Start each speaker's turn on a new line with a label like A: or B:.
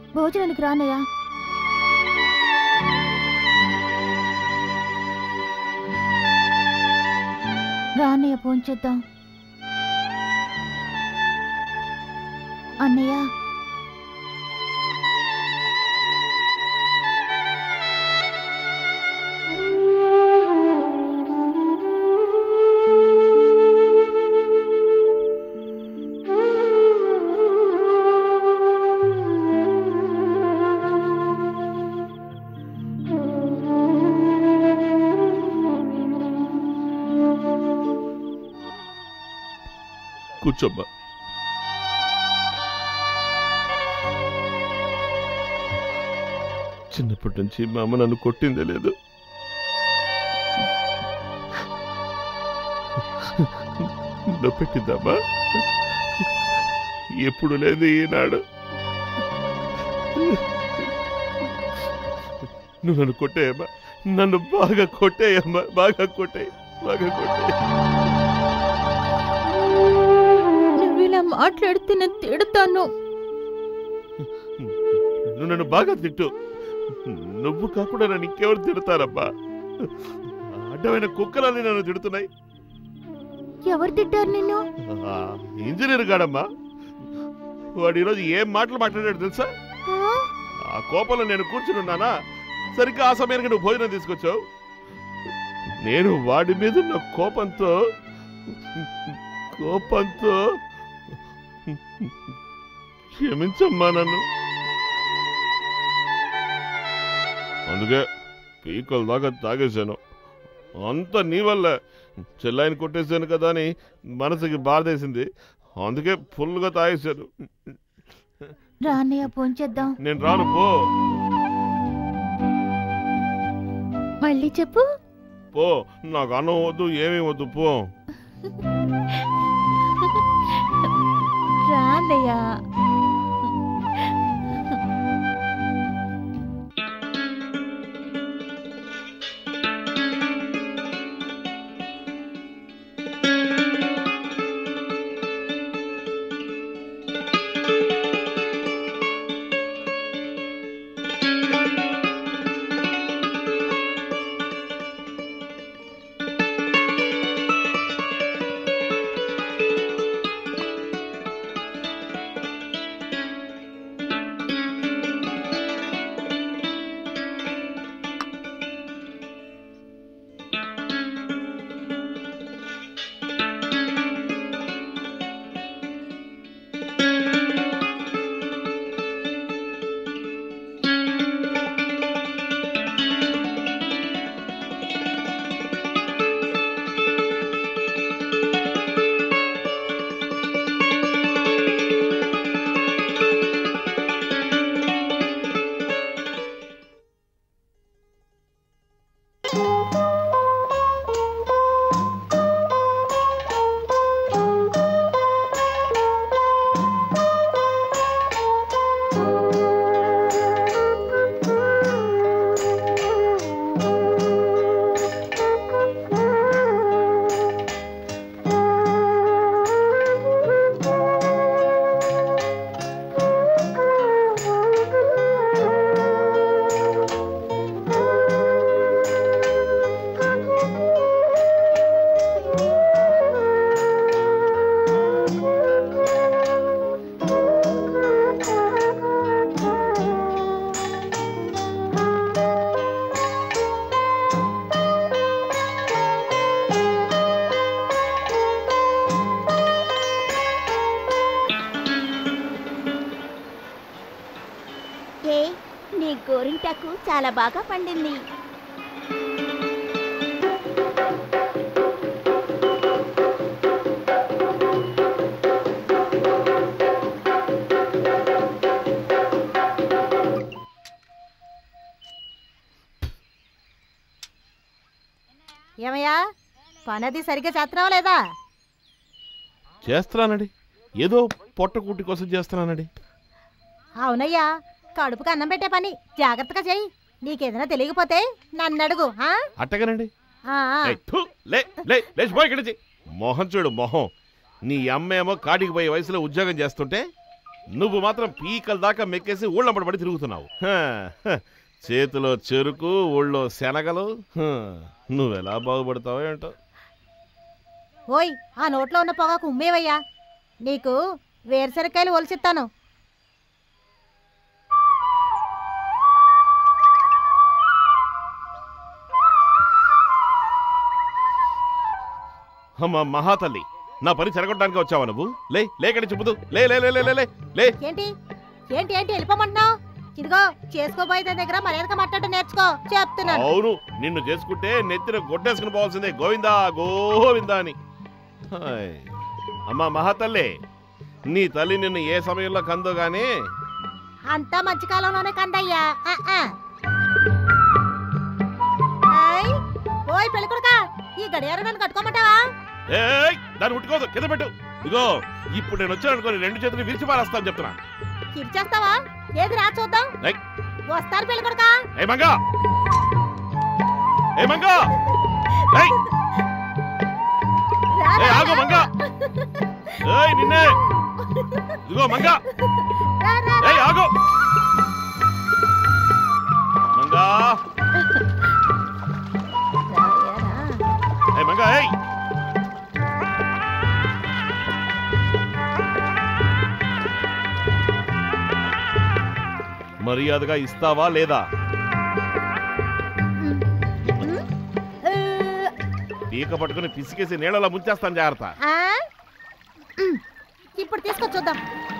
A: భోజనానికి రానయ్యా. రానయ్య, భోంచేద్దాం. అన్నయ్య,
B: కూర్చోమ్మా. చిన్నప్పటి నుంచి మా అమ్మ నన్ను కొట్టిందే లేదు. నొప్పెట్టిందమ్మా? ఎప్పుడు లేదు ఈనాడు. నువ్వు నన్ను కొట్టేయమ్మా, నన్ను బాగా కొట్టేయమ్మా, బాగా కొట్టేయి, బాగా కొట్టేయి.
A: నువ్వు ఇలా మాట్లాడితే నేను తిడతాను.
B: నువ్వు నన్ను బాగా తిట్టు. నువ్వు కాకుండా నన్ను ఇంకెవరు తిడతారమ్మా? అడ్డమైన కుక్కలన్నీ నన్ను తిడుతున్నాయి.
A: ఎవరు తిట్టారు నిన్ను?
B: ఇంజనీర్ గాడమ్మా. వాడు ఈరోజు ఏం మాటలు మాట్లాడాడు తెలుసా? ఆ కోపంలో నేను కూర్చుని ఉన్నానా, సరిగ్గా ఆ సమయానికి నువ్వు భోజనం తీసుకొచ్చావు. నేను వాడి మీద ఉన్న కోపంతో క్షమించమ్మా నన్ను. అందుకే పీకల దాకా తాగేశాను. అంత నీ వల్ల. చెల్లాయిని కొట్టేశాను కదా అని మనసుకి బాధేసింది, అందుకే ఫుల్గా తాగేశాను.
A: రానయ్య, భోంచేద్దాం.
B: నేను రాను, పో.
A: మళ్ళీ చెప్పు.
B: పో, నాకు అన్నం వద్దు, ఏమీ వద్దు, పో.
A: రానయ్య.
C: నీ గోరింటాకు చాలా బాగా పండింది.
A: ఏమయ్యా, పనది సరిగ్గా చేస్తున్నావా లేదా?
B: చేస్తున్నానండి, ఏదో పొట్టకూటి కోసం చేస్తున్నానండి.
A: అవునయ్యా, కడుపుకి అన్నం పెట్టే పని జాగ్రత్తగా చెయ్యి. నీకేదైనా తెలియకపోతే నన్ను అడుగు.
B: అట్టగానండి. మొహం చూడు మొహం. నీ అమ్మేమో కాడికి పోయే వయసులో ఉద్యోగం చేస్తుంటే నువ్వు మాత్రం పీకల దాకా మెక్కేసి ఊళ్ళంబడి పడి తిరుగుతున్నావు. చేతిలో చెరుకు, ఊళ్ళో శనగలు. నువ్వెలా బాగుపడతావో ఏంటో.
A: ఓయ్, ఆ నోట్లో ఉన్న పొగాకు ఉమ్మేవయ్యా. నీకు వేరుశనక్కాయలు ఒలిచిస్తాను.
B: అమ్మా మహాతల్లి, నా పని చెరగొట్టడానికి వచ్చావా నువ్వు? లేకడి చెబుతూ లే లే లే లే లే.
A: ఏంటి ఏంటి ఏంటి వెళ్ళిపోమంటున్నావు? ఇదిగో చేసుకోబోయే దాని దగ్గర మర్యాదగా మాట్లాడటం నేర్చుకో చెప్తున్నాను.
B: అవును, నిన్ను చేసుకుంటే నెత్తిన గొడ్డేసుకుని పోవాల్సిందే గోవిందా గోవిందా అని. అమ్మా మహాతల్లి, నీ తల్లి నిన్ను ఏ సమయంలో కందో గానీ
A: అంతా మంచి కాలంలోనే కందయ్యా. ఓయ్ పెళ్ళికొడుకా, ఈ గడియారం నన్ను కట్టుకోమంటావా?
B: దాన్ని ముట్టుకోదు, కింద పెట్టు. ఇగో ఇప్పుడు నేను వచ్చాను అనుకోని 2 చేతులు విరిచి పారేస్తాను చెప్తున్నా.
A: కిరిచేస్తావా? ఏది రా చూద్దాం. వస్తారు పెళ్ళికొడుకా.
B: ఏ మంగా, ఏ మంగా, ఆగో మంగా, నిన్నే. ఇదిగో మంగా, ఆగో మంగా, మంగా. మర్యాదగా ఇస్తావా లేదా? పీక పట్టుకుని పిసికేసి నీళ్ళలో ముంచేస్తాను, జాగ్రత్త.
A: ఇప్పుడు తీసుకొచ్చుద్దాం.